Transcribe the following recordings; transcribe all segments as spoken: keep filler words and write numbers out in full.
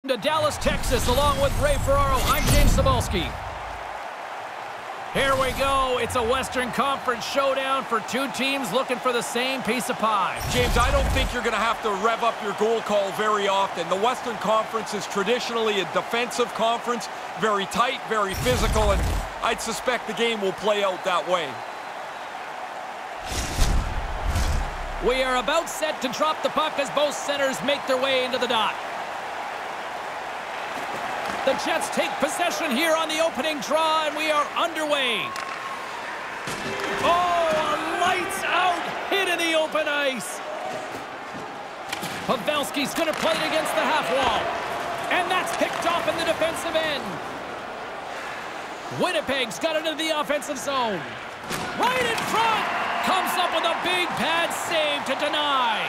To Dallas, Texas, along with Ray Ferraro, I'm James Cebulski. Here we go. It's a Western Conference showdown for two teams looking for the same piece of pie. James, I don't think you're going to have to rev up your goal call very often. The Western Conference is traditionally a defensive conference, very tight, very physical, and I'd suspect the game will play out that way. We are about set to drop the puck as both centers make their way into the dot. The Jets take possession here on the opening draw, and we are underway. Oh, a lights-out hit in the open ice. Pavelski's going to play it against the half wall. And that's picked off in the defensive end. Winnipeg's got it into the offensive zone. Right in front! Comes up with a big pad save to deny.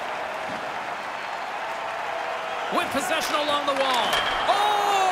With possession along the wall. Oh!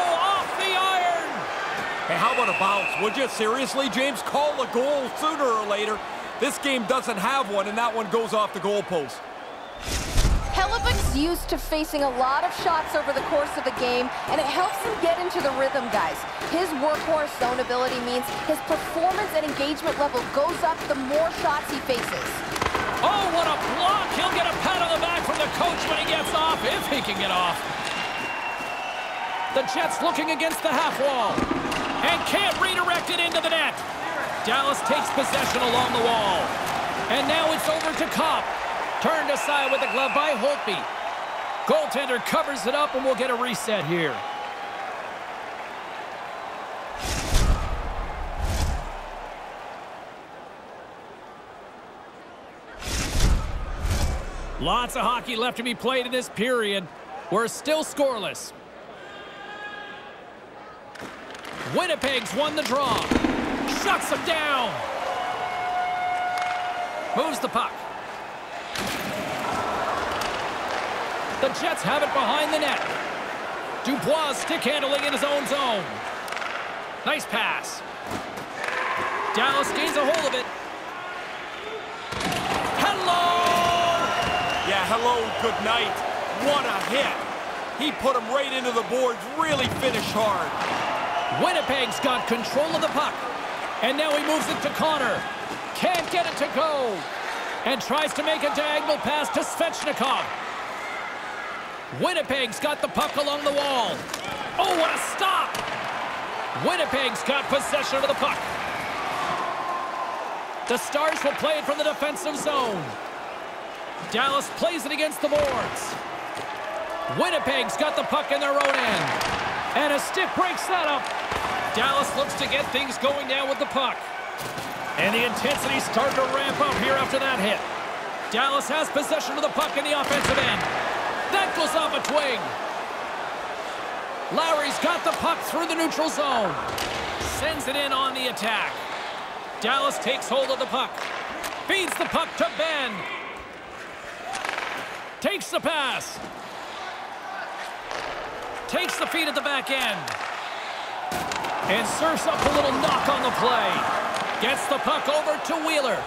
Hey, how about a bounce? Would you? Seriously, James? Call a goal sooner or later. This game doesn't have one, and that one goes off the goalpost. Hellebuyck's used to facing a lot of shots over the course of the game, and it helps him get into the rhythm, guys. His workhorse zone ability means his performance and engagement level goes up the more shots he faces. Oh, what a block! He'll get a pat on the back from the coach when he gets off, if he can get off. The Jets looking against the half wall. And can't redirect it into the net. Dallas takes possession along the wall. And now it's over to Kopp. Turned aside with the glove by Holtby. Goaltender covers it up, and we'll get a reset here. Lots of hockey left to be played in this period. We're still scoreless. Winnipeg's won the draw. Shuts him down. Moves the puck. The Jets have it behind the net. Dubois stick handling in his own zone. Nice pass. Dallas gains a hold of it. Hello! Yeah, hello, good night. What a hit. He put him right into the boards, really finished hard. Winnipeg's got control of the puck. And now he moves it to Connor. Can't get it to go. And tries to make a diagonal pass to Svechnikov. Winnipeg's got the puck along the wall. Oh, what a stop! Winnipeg's got possession of the puck. The Stars will play it from the defensive zone. Dallas plays it against the boards. Winnipeg's got the puck in their own end. And a stick breaks that up. Dallas looks to get things going down with the puck. And the intensity starting to ramp up here after that hit. Dallas has possession of the puck in the offensive end. That goes off a twig. Lowry's got the puck through the neutral zone. Sends it in on the attack. Dallas takes hold of the puck. Feeds the puck to Ben. Takes the pass. Takes the feed at the back end. And serves up a little knock on the play. Gets the puck over to Wheeler.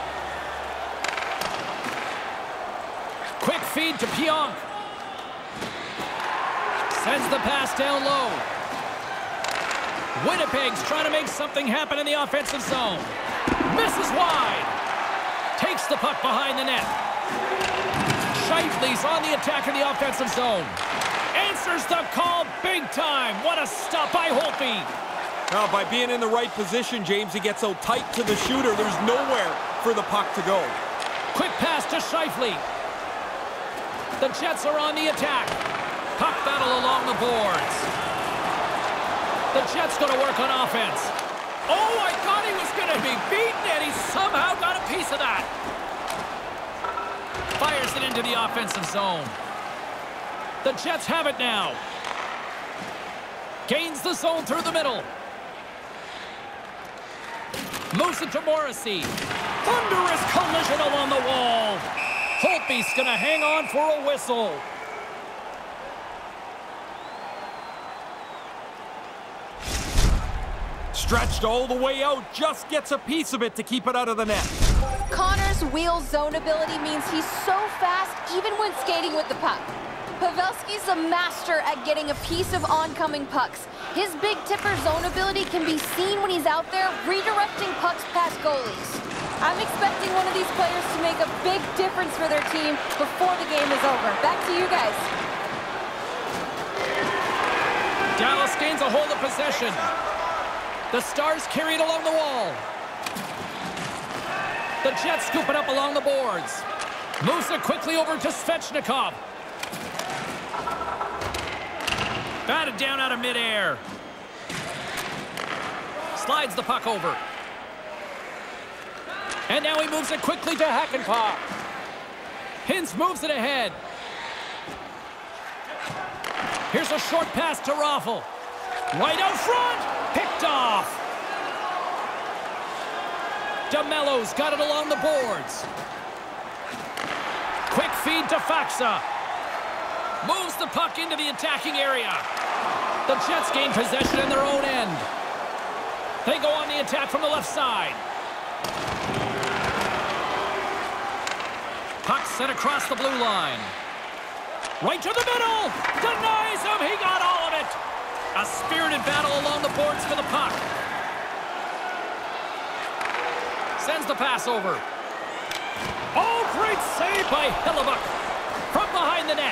Quick feed to Pionk. Sends the pass down low. Winnipeg's trying to make something happen in the offensive zone. Misses wide. Takes the puck behind the net. Scheifele's on the attack in the offensive zone. Answers the call big time. What a stop by Holtby. Now, by being in the right position, James, he gets so tight to the shooter, there's nowhere for the puck to go. Quick pass to Scheifele. The Jets are on the attack. Puck battle along the boards. The Jets going to work on offense. Oh, I thought he was going to be beaten, and he somehow got a piece of that. Fires it into the offensive zone. The Jets have it now. Gains the zone through the middle. Moves it to Morrissey. Thunderous collision along the wall. Holtby's going to hang on for a whistle. Stretched all the way out, just gets a piece of it to keep it out of the net. Connor's wheel zone ability means he's so fast even when skating with the puck. Pavelski's a master at getting a piece of oncoming pucks. His big tipper zone ability can be seen when he's out there redirecting pucks past goalies. I'm expecting one of these players to make a big difference for their team before the game is over. Back to you guys. Dallas gains a hold of possession. The Stars carry it along the wall. The Jets scoop it up along the boards. Moves it quickly over to Svechnikov. Batted down out of midair. Slides the puck over. And now he moves it quickly to Hakanpää. Hintz moves it ahead. Here's a short pass to Raffl. Right out front. Picked off. DeMello's got it along the boards. Quick feed to Faksa. Moves the puck into the attacking area. The Jets gain possession in their own end. They go on the attack from the left side. Puck sent across the blue line. Right to the middle. Denies him. He got all of it. A spirited battle along the boards for the puck. Sends the pass over. Oh, great save by Hellebuyck from behind the net.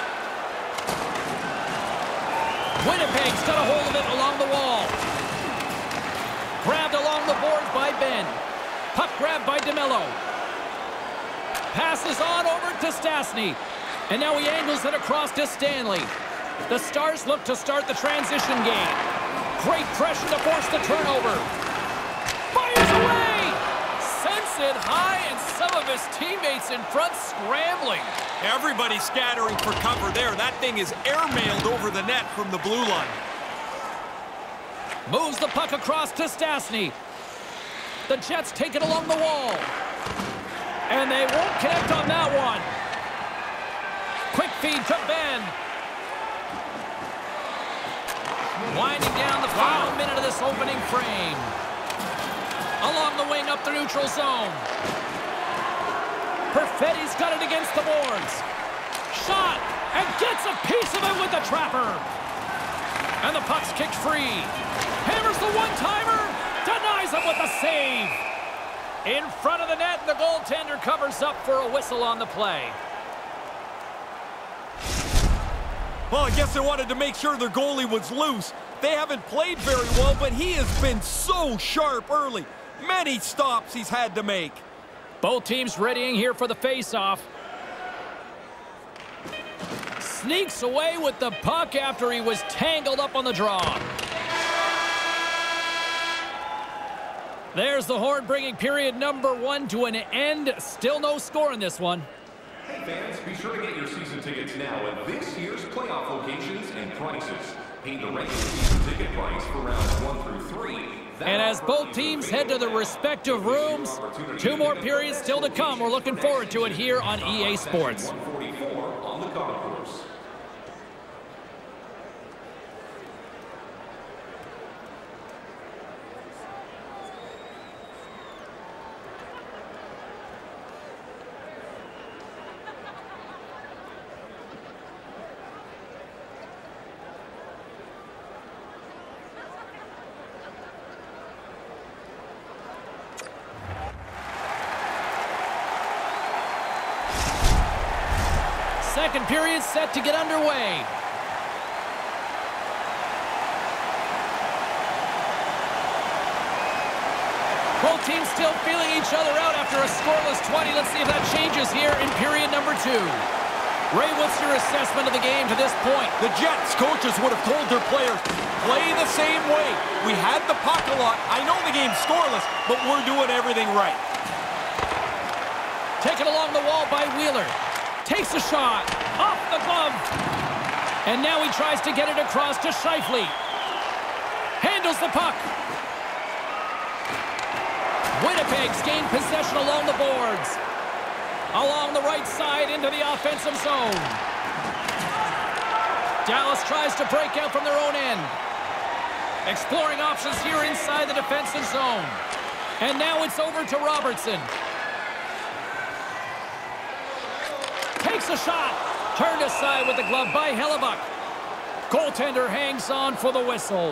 Winnipeg's got a hold of it along the wall. Grabbed along the boards by Benn. Puck grabbed by DeMello. Passes on over to Stastny. And now he angles it across to Stanley. The Stars look to start the transition game. Great pressure to force the turnover. Fires away! Sends it high, and some of his teammates in front scrambling. Everybody scattering for cover there. That thing is airmailed over the net from the blue line. Moves the puck across to Stastny. The Jets take it along the wall. And they won't connect on that one. Quick feed to Benn. Winding down the final wow. minute of this opening frame. Along the wing up the neutral zone. Perfetti's got it against the boards. Shot, and gets a piece of it with the trapper. And the puck's kicked free. Hammers the one-timer. Denies him with the save. In front of the net, and the goaltender covers up for a whistle on the play. Well, I guess they wanted to make sure their goalie was loose. They haven't played very well, but he has been so sharp early. Many stops he's had to make. Both teams readying here for the face-off. Sneaks away with the puck after he was tangled up on the draw. There's the horn bringing period number one to an end. Still no score in this one. Hey fans, be sure to get your season tickets now at this year's playoff locations and prices. Pay the regular season ticket price for rounds one through three. And as both teams head to their respective rooms, two more periods still to come. We're looking forward to it here on E A Sports. one forty-four on the concourse. Second period set to get underway. Both teams still feeling each other out after a scoreless twenty. Let's see if that changes here in period number two. Ray, what's your assessment of the game to this point? The Jets coaches would have told their players, play the same way. We had the puck a lot. I know the game's scoreless, but we're doing everything right. Taken along the wall by Wheeler. Takes a shot. Off the glove. And now he tries to get it across to Scheifele. Handles the puck. Winnipeg's gained possession along the boards. Along the right side into the offensive zone. Dallas tries to break out from their own end. Exploring options here inside the defensive zone. And now it's over to Robertson. Takes a shot. Turned aside with the glove by Hellebuyck. Goaltender hangs on for the whistle.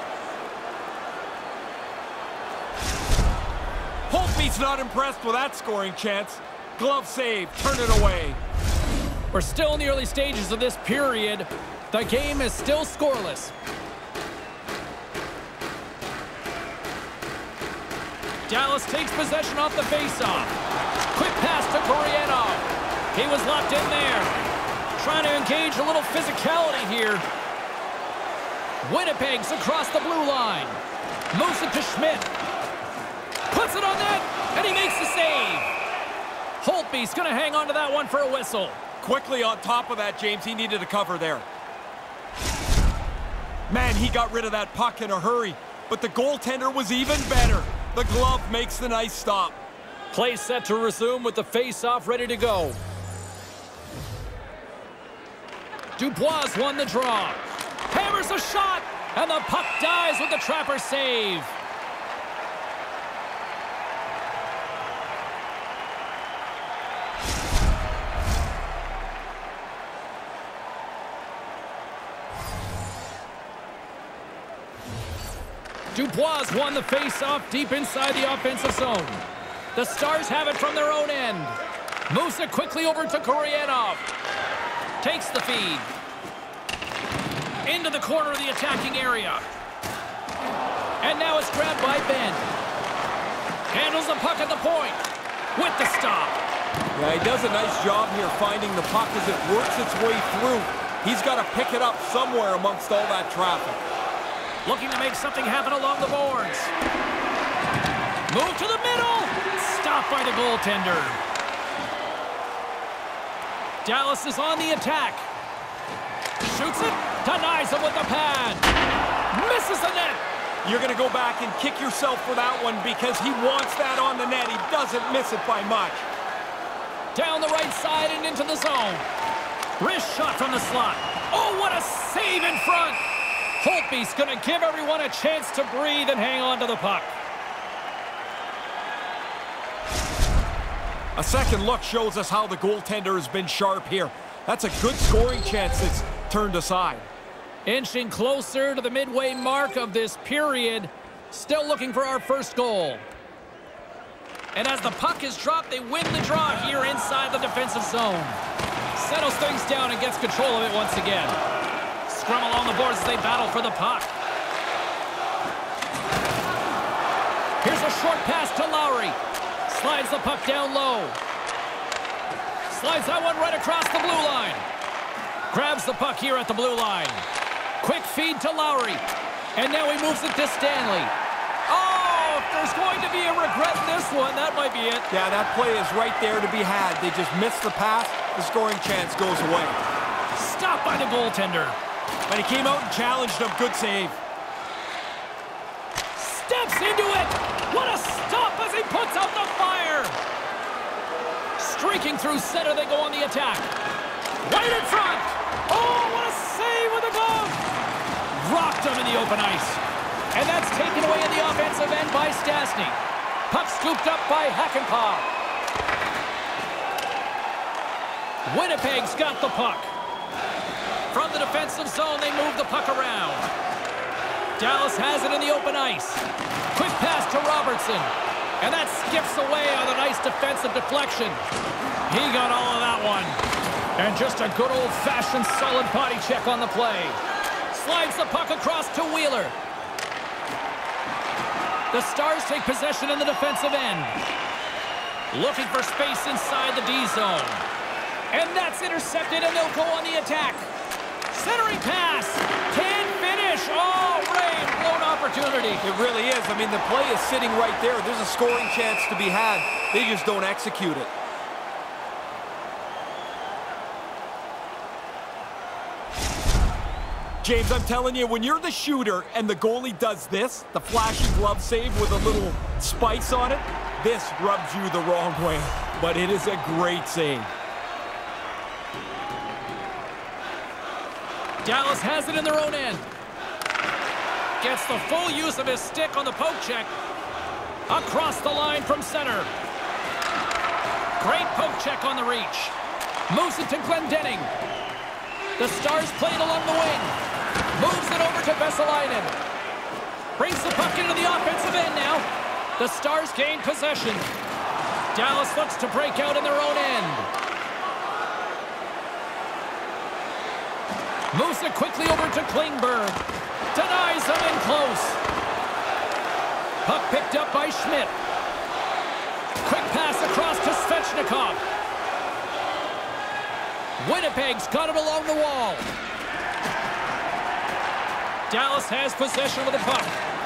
Holtby's not impressed with that scoring chance. Glove save, turn it away. We're still in the early stages of this period. The game is still scoreless. Dallas takes possession off the faceoff. Quick pass to Gurianov. He was locked in there. Trying to engage a little physicality here. Winnipeg's across the blue line. Moves it to Schmidt. Puts it on net, and he makes the save. Holtby's going to hang on to that one for a whistle. Quickly on top of that, James, he needed a cover there. Man, he got rid of that puck in a hurry, but the goaltender was even better. The glove makes the nice stop. Play set to resume with the face-off ready to go. Dubois won the draw. Hammers a shot, and the puck dies with the trapper save. Dubois won the face-off deep inside the offensive zone. The Stars have it from their own end. Moves it quickly over to Gurianov. Takes the feed. Into the corner of the attacking area. And now it's grabbed by Ben. Handles the puck at the point. With the stop. Yeah, he does a nice job here finding the puck as it works its way through. He's got to pick it up somewhere amongst all that traffic. Looking to make something happen along the boards. Move to the middle. Stopped by the goaltender. Dallas is on the attack. Shoots it. Denies him with the pad. Misses the net. You're going to go back and kick yourself for that one because he wants that on the net. He doesn't miss it by much. Down the right side and into the zone. Wrist shot from the slot. Oh, what a save in front. Holtby's going to give everyone a chance to breathe and hang on to the puck. A second look shows us how the goaltender has been sharp here. That's a good scoring chance that's turned aside. Inching closer to the midway mark of this period. Still looking for our first goal. And as the puck is dropped, they win the draw here inside the defensive zone. Settles things down and gets control of it once again. Scrum along the boards as they battle for the puck. Here's a short pass to Lowry. Slides the puck down low. Slides that one right across the blue line. Grabs the puck here at the blue line. Quick feed to Lowry. And now he moves it to Stanley. Oh, if there's going to be a regret in this one, that might be it. Yeah, that play is right there to be had. They just missed the pass. The scoring chance goes away. Stopped by the goaltender. But he came out and challenged him. Good save. Steps into it. What a stop as he puts out the fire. Streaking through center, they go on the attack. Right in front. Oh, what a save with a glove. Rocked him in the open ice. And that's taken away in the offensive end by Stastny. Puck scooped up by Hakanpää. Winnipeg's got the puck. From the defensive zone, they move the puck around. Dallas has it in the open ice. Quick pass to Robertson. And that skips away on a nice defensive deflection. He got all of that one. And just a good old-fashioned solid body check on the play. Slides the puck across to Wheeler. The Stars take possession in the defensive end. Looking for space inside the D zone. And that's intercepted, and they'll go on the attack. Centering pass. Can't finish. Oh, rain. Blown opportunity. It really is. I mean, the play is sitting right there. There's a scoring chance to be had. They just don't execute it. James, I'm telling you, when you're the shooter and the goalie does this, the flashy glove save with a little spice on it, this rubs you the wrong way. But it is a great save. Dallas has it in their own end. Gets the full use of his stick on the poke check. Across the line from center. Great poke check on the reach. Moves it to Glendening. The Stars play it along the wing. Moves it over to Vesalainen. Brings the puck into the offensive end now. The Stars gain possession. Dallas looks to break out in their own end. Moves it quickly over to Klingberg. Denies him in close. Puck picked up by Schmidt. Quick pass across to Svechnikov. Winnipeg's got it along the wall. Dallas has possession of the puck.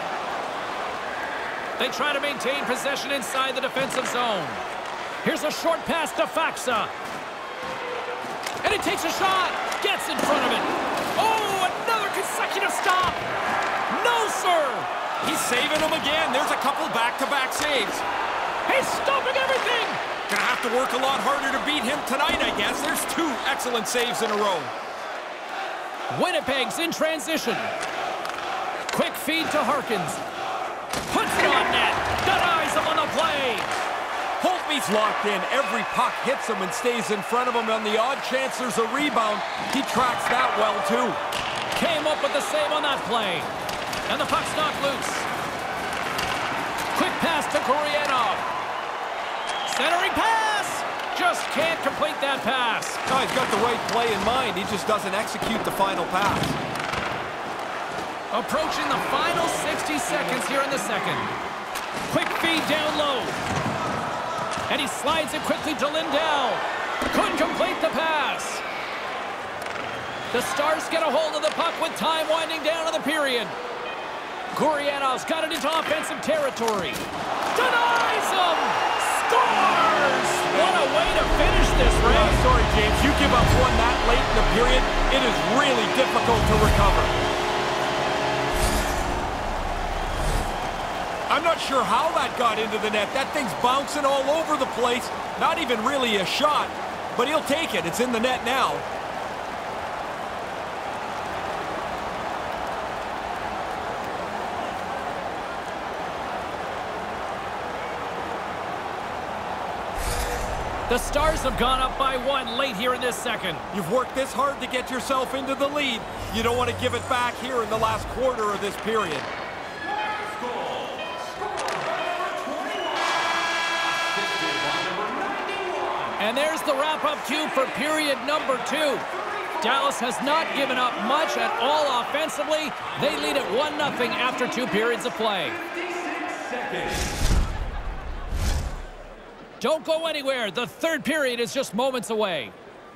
They try to maintain possession inside the defensive zone. Here's a short pass to Faksa. And he takes a shot. Gets in front of it. Oh, another consecutive stop. No, sir. He's saving them again. There's a couple back-to-back saves. He's stopping everything. Gonna have to work a lot harder to beat him tonight, I guess. There's two excellent saves in a row. Winnipeg's in transition. Quick feed to Harkins. Puts it on net. Denies him on the play. Holtby's locked in. Every puck hits him and stays in front of him. On the odd chance there's a rebound, he tracks that well, too. Came up with the save on that play. And the puck's knocked loose. Quick pass to Gurianov. Centering pass! Just can't complete that pass. Oh, he's got the right play in mind. He just doesn't execute the final pass. Approaching the final sixty seconds here in the second. Quick feed down low. And he slides it quickly to Lindell. Couldn't complete the pass. The Stars get a hold of the puck with time winding down in the period. Gurianov's got it into offensive territory. Denies him! Scores! What a way to finish this, Ray. Oh, sorry, James. You give up one that late in the period, it is really difficult to recover. I'm not sure how that got into the net. That thing's bouncing all over the place. Not even really a shot, but he'll take it. It's in the net now. The Stars have gone up by one late here in this second. You've worked this hard to get yourself into the lead. You don't want to give it back here in the last quarter of this period. And there's the wrap-up cue for period number two. Dallas has not given up much at all offensively. They lead at one nothing after two periods of play. Don't go anywhere. The third period is just moments away.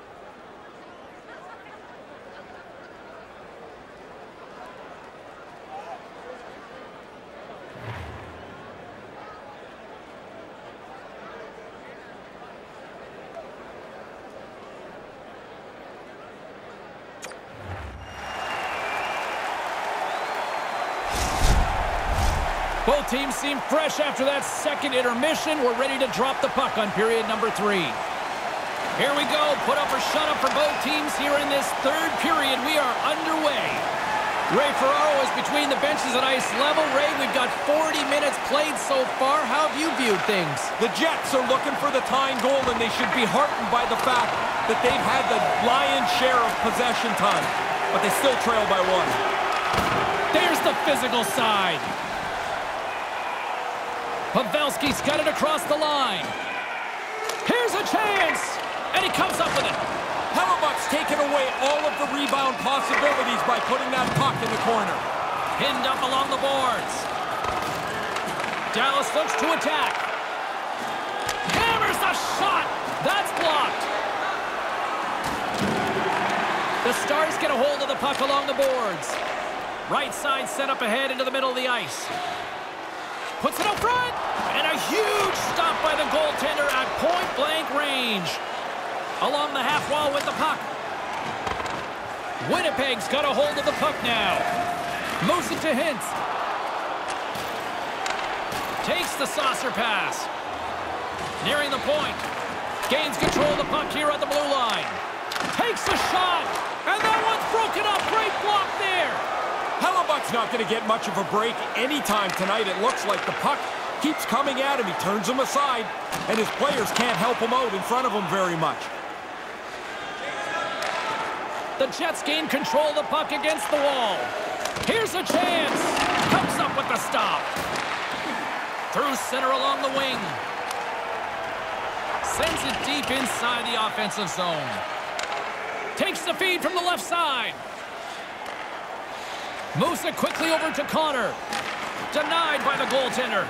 Both teams seem fresh after that second intermission. We're ready to drop the puck on period number three. Here we go. Put up or shut up for both teams here in this third period. We are underway. Ray Ferraro is between the benches at ice level. Ray, we've got forty minutes played so far. How have you viewed things? The Jets are looking for the tying goal, and they should be heartened by the fact that they've had the lion's share of possession time, but they still trail by one. There's the physical side. Pavelski's got it across the line. Here's a chance, and he comes up with it. Hellebuck's taken away all of the rebound possibilities by putting that puck in the corner. Pinned up along the boards. Dallas looks to attack. Hammers the shot. That's blocked. The Stars get a hold of the puck along the boards. Right side set up ahead into the middle of the ice. Puts it up front, and a huge stop by the goaltender at point-blank range. Along the half wall with the puck. Winnipeg's got a hold of the puck now. Moves it to Hintz. Takes the saucer pass. Nearing the point. Gains control of the puck here at the blue line. Takes a shot, and that one's broken up. Great block there. Hellebuck's not going to get much of a break anytime tonight. It looks like the puck keeps coming at him. He turns him aside, and his players can't help him out in front of him very much. The Jets gain control of the puck against the wall. Here's a chance. Comes up with the stop. Through center along the wing. Sends it deep inside the offensive zone. Takes the feed from the left side. Moves it quickly over to Connor. Denied by the goaltender.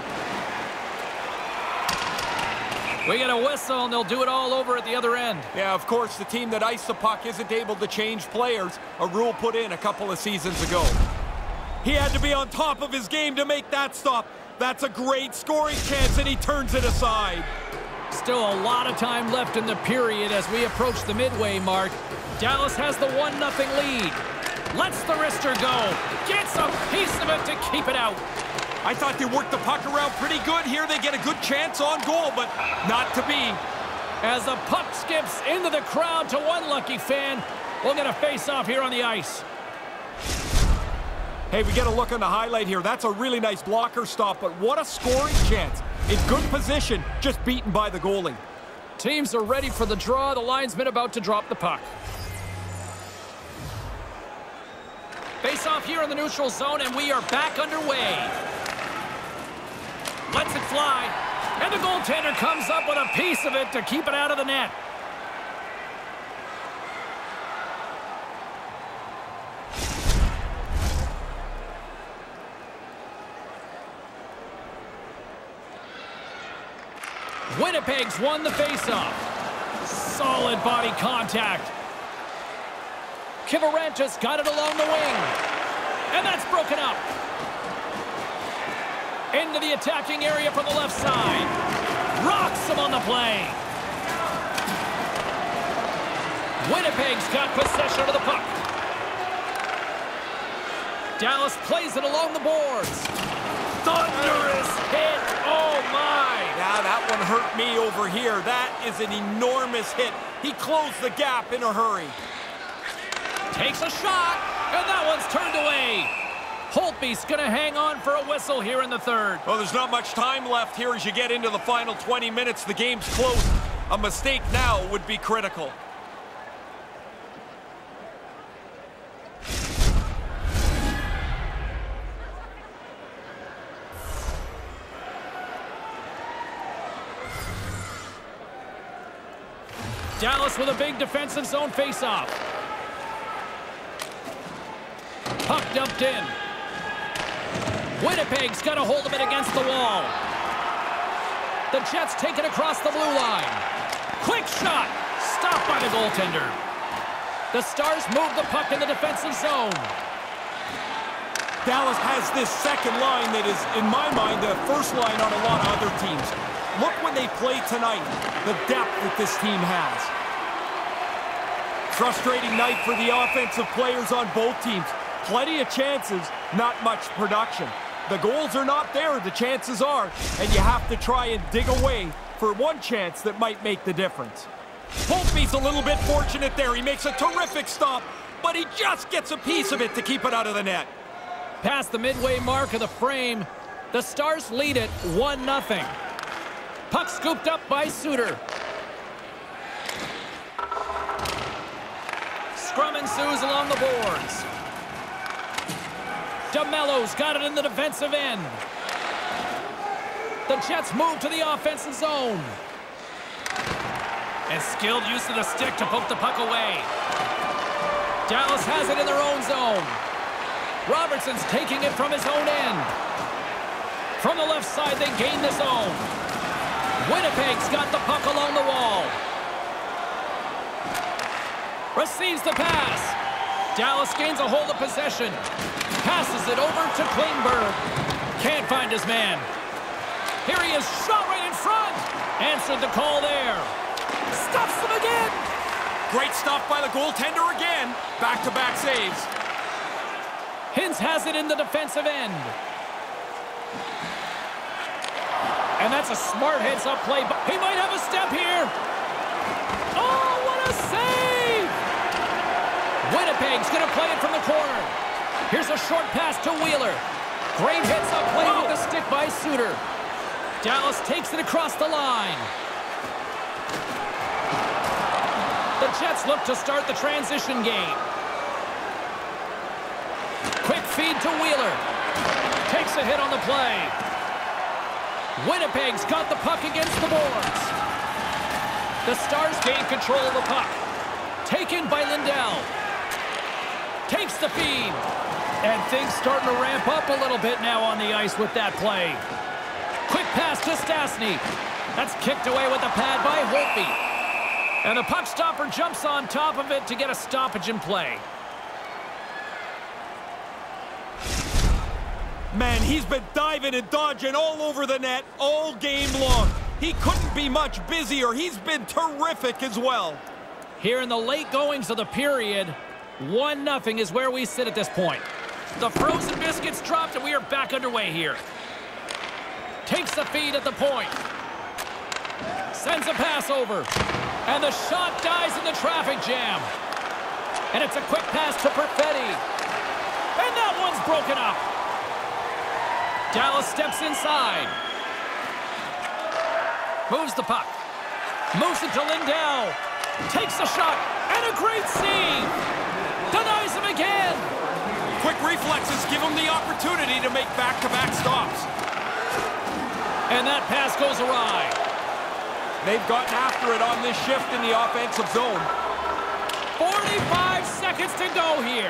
We get a whistle, and they'll do it all over at the other end. Yeah, of course, the team that iced the puck isn't able to change players, a rule put in a couple of seasons ago. He had to be on top of his game to make that stop. That's a great scoring chance, and he turns it aside. Still a lot of time left in the period as we approach the midway mark. Dallas has the one nothing lead. Lets the wrister go. Gets a piece of it to keep it out. I thought they worked the puck around pretty good here. They get a good chance on goal, but not to be. As the puck skips into the crowd to one lucky fan, we'll get a face-off here on the ice. Hey, we get a look on the highlight here. That's a really nice blocker stop, but what a scoring chance. In good position, just beaten by the goalie. Teams are ready for the draw. The linesman about to drop the puck. Face-off here in the neutral zone, and we are back underway. Lets it fly, and the goaltender comes up with a piece of it to keep it out of the net. Winnipeg's won the face-off. Solid body contact. Kivarentis got it along the wing. And that's broken up. Into the attacking area from the left side. Rocks him on the play. Winnipeg's got possession of the puck. Dallas plays it along the boards. Thunderous hit. Oh, my. Yeah, that one hurt me over here. That is an enormous hit. He closed the gap in a hurry. Takes a shot, and that one's turned away. Holtby's going to hang on for a whistle here in the third. Well, there's not much time left here as you get into the final twenty minutes. The game's close. A mistake now would be critical. Dallas with a big defensive zone faceoff. Puck dumped in. Winnipeg's got a hold of it against the wall. The Jets take it across the blue line. Quick shot. Stopped by the goaltender. The Stars move the puck in the defensive zone. Dallas has this second line that is, in my mind, the first line on a lot of other teams. Look when they play tonight, the depth that this team has. Frustrating night for the offensive players on both teams. Plenty of chances, not much production. The goals are not there, the chances are, and you have to try and dig away for one chance that might make the difference. Holtby's a little bit fortunate there. He makes a terrific stop, but he just gets a piece of it to keep it out of the net. Past the midway mark of the frame, the Stars lead it one nothing. Puck scooped up by Suter. Scrum ensues along the boards. DeMello's got it in the defensive end. The Jets move to the offensive zone. And skilled use of the stick to poke the puck away. Dallas has it in their own zone. Robertson's taking it from his own end. From the left side, they gain the zone. Winnipeg's got the puck along the wall. Receives the pass. Dallas gains a hold of possession. Passes it over to Klingberg. Can't find his man. Here he is, shot right in front. Answered the call there. Stuffs him again. Great stop by the goaltender again. Back-to-back saves. Hintz has it in the defensive end. And that's a smart heads-up play. But he might have a step here. Oh, what a save! Winnipeg's going to play it from the corner. Here's a short pass to Wheeler. Great heads-up play Whoa. with the stick by Suter. Dallas takes it across the line. The Jets look to start the transition game. Quick feed to Wheeler. Takes a hit on the play. Winnipeg's got the puck against the boards. The Stars gain control of the puck. Taken by Lindell. Takes the feed. And things starting to ramp up a little bit now on the ice with that play. Quick pass to Stastny. That's kicked away with the pad by Holtby. And the puck stopper jumps on top of it to get a stoppage in play. Man, he's been diving and dodging all over the net all game long. He couldn't be much busier. He's been terrific as well. Here in the late goings of the period, one nothing is where we sit at this point. The frozen biscuits dropped and we are back underway here. Takes the feed at the point. Sends a pass over. And the shot dies in the traffic jam. And it's a quick pass to Perfetti. And that one's broken up. Dallas steps inside. Moves the puck. Moves it to Lindell. Takes a shot. And a great save. Denies him again. Quick reflexes give him the opportunity to make back-to-back stops. And that pass goes awry. They've gotten after it on this shift in the offensive zone. forty-five seconds to go here.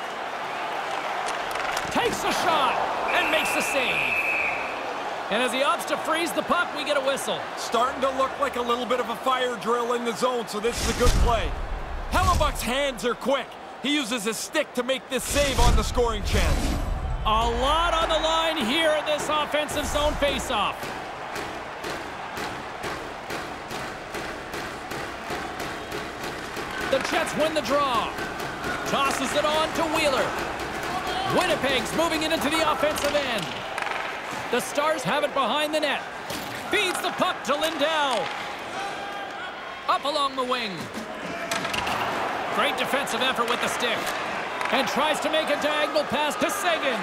Takes a shot and makes the save. And as he opts to freeze the puck, we get a whistle. Starting to look like a little bit of a fire drill in the zone, so this is a good play. Hellebuck's hands are quick. He uses his stick to make this save on the scoring chance. A lot on the line here in this offensive zone faceoff. The Jets win the draw. Tosses it on to Wheeler. Winnipeg's moving it into the offensive end. The Stars have it behind the net. Feeds the puck to Lindell. Up along the wing. Great defensive effort with the stick. And tries to make a diagonal pass to Seguin.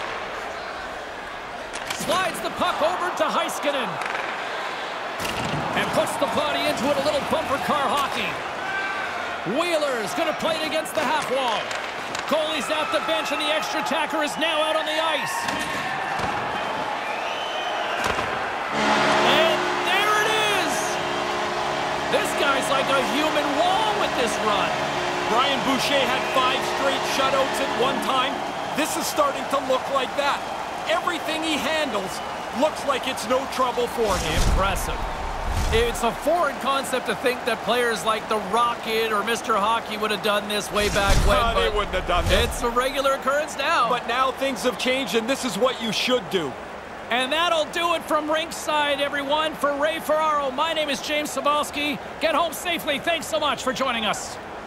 Slides the puck over to Heiskanen. And puts the body into it, a little bumper car hockey. Wheeler's going to play it against the half wall. Goalie's out the bench, and the extra attacker is now out on the ice. And there it is! This guy's like a human wall with this run. Brian Boucher had five straight shutouts at one time. This is starting to look like that. Everything he handles looks like it's no trouble for him. Impressive. It's a foreign concept to think that players like the Rocket or Mister Hockey would have done this way back when. Uh, they wouldn't have done this. It's a regular occurrence now. But now things have changed, and this is what you should do. And that'll do it from Rinkside, everyone. For Ray Ferraro, my name is James Cybulski. Get home safely. Thanks so much for joining us.